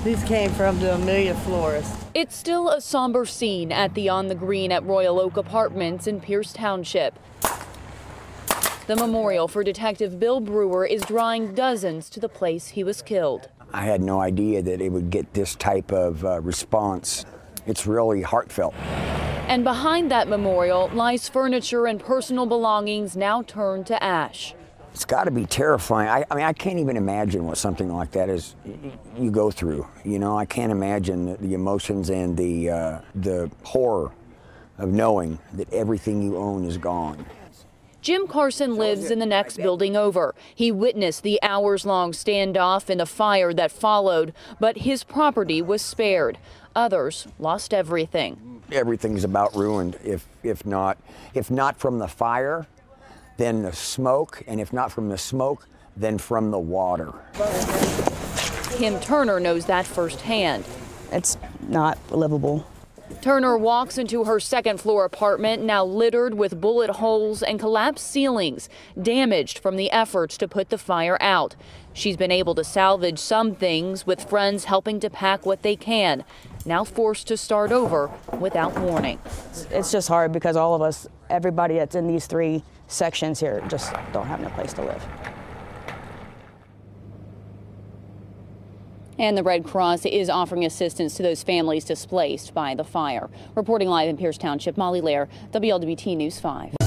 These came from the Amelia Florist. It's still a somber scene at the On the Green at Royal Oak Apartments in Pierce Township. The memorial for Detective Bill Brewer is drawing dozens to the place he was killed. I had no idea that it would get this type of response. It's really heartfelt. And behind that memorial lies furniture and personal belongings now turned to ash. It's got to be terrifying. I mean, I can't even imagine what something like that is you go through. You know, I can't imagine the emotions and the horror of knowing that everything you own is gone. Jim Carson lives in the next building over. He witnessed the hours-long standoff and the fire that followed, but his property was spared. Others lost everything. Everything's about ruined. If not from the fire, then the smoke, and if not from the smoke, then from the water. Kim Turner knows that firsthand. It's not livable. Turner walks into her second-floor apartment, now littered with bullet holes and collapsed ceilings, damaged from the efforts to put the fire out. She's been able to salvage some things, with friends helping to pack what they can, now forced to start over without warning. It's just hard because all of us, everybody that's in these 3 sections here, just don't have no place to live. And the Red Cross is offering assistance to those families displaced by the fire. Reporting live in Pierce Township, Molly Lair, WLWT News 5.